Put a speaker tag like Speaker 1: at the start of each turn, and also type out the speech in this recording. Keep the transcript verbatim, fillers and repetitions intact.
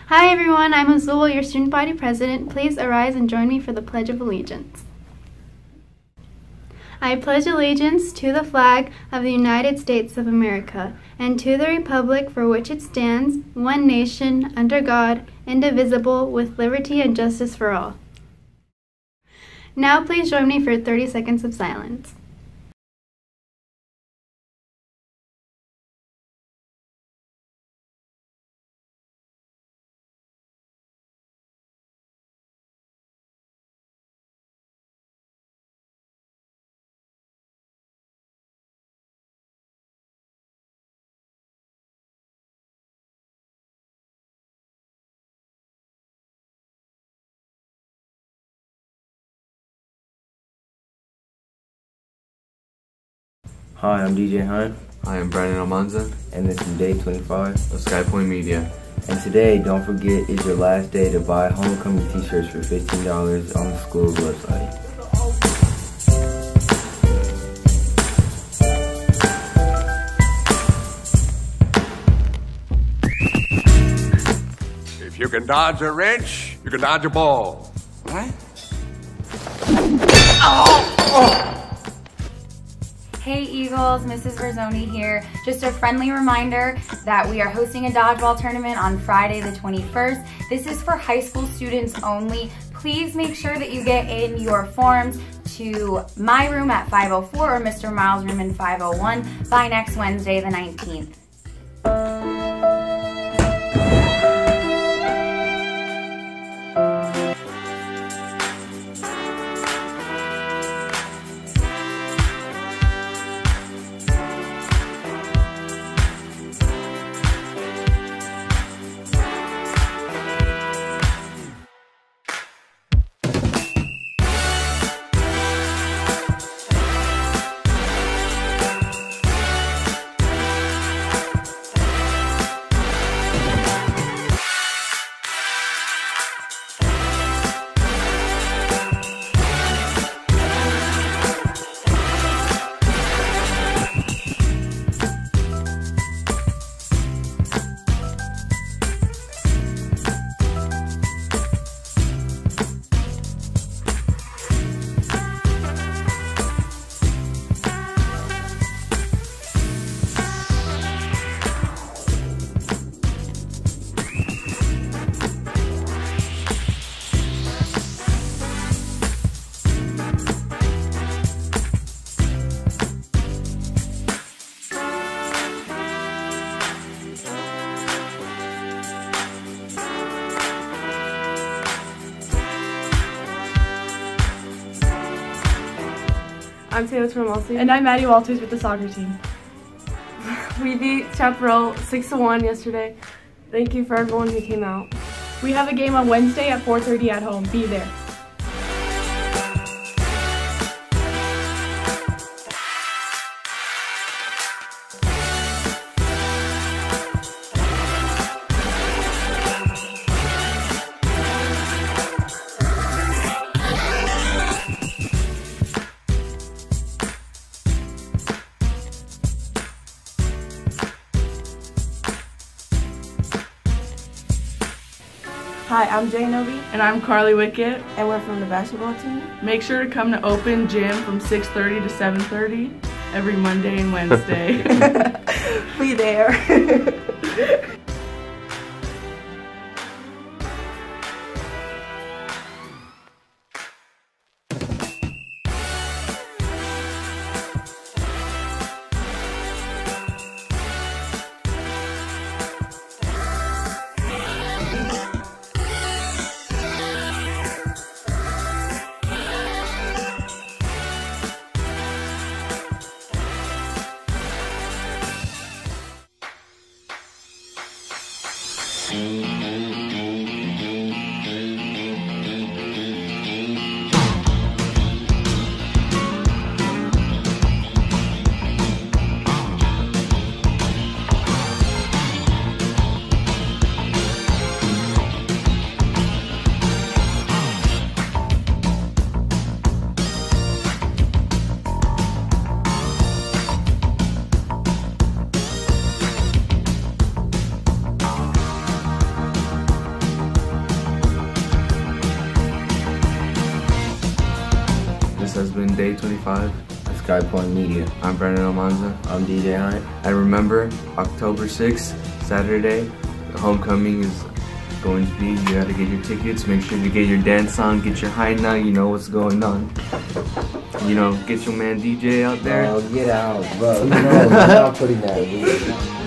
Speaker 1: Hi everyone, I'm Azul, your student body president. Please arise and join me for the Pledge of Allegiance. I pledge allegiance to the flag of the United States of America and to the republic for which it stands, one nation, under God, indivisible, with liberty and justice for all. Now please join me for thirty seconds of silence.
Speaker 2: Hi, I'm D J Hunt.
Speaker 3: Hi, I'm Brandon Almanza.
Speaker 2: And this is day twenty-five
Speaker 3: of Skypoint Media.
Speaker 2: And today, don't forget, is your last day to buy homecoming t-shirts for fifteen dollars on the school's website.
Speaker 4: If you can dodge a wrench, you can dodge a ball. What?
Speaker 5: Oh! Oh! Hey Eagles, Missus Verzoni here. Just a friendly reminder that we are hosting a dodgeball tournament on Friday the twenty-first. This is for high school students only. Please make sure that you get in your forms to my room at five oh four or Mister Miles' room in five oh one by next Wednesday the nineteenth.
Speaker 6: I'm Taylor Tramelsi. And I'm Maddie Walters with the soccer team. We beat Chaparral six to one yesterday. Thank you for everyone who came out. We have a game on Wednesday at four thirty at home. Be there.
Speaker 7: Hi, I'm Jay Novi.
Speaker 6: And I'm Carly Wickett.
Speaker 7: And we're from the basketball team.
Speaker 6: Make sure to come to Open Gym from six thirty to seven thirty every Monday and Wednesday.
Speaker 7: Be there.
Speaker 3: has been day twenty-five.
Speaker 2: Sky Point Media.
Speaker 3: I'm Brennan Almanza.
Speaker 2: I'm D J Hunt.
Speaker 3: And remember, October sixth, Saturday, homecoming is going to be. You gotta get your tickets. Make sure you get your dance on, get your high now. You know what's going on. You know, get your man D J out there.
Speaker 2: Oh, get out, bro. You know, I'm not putting that.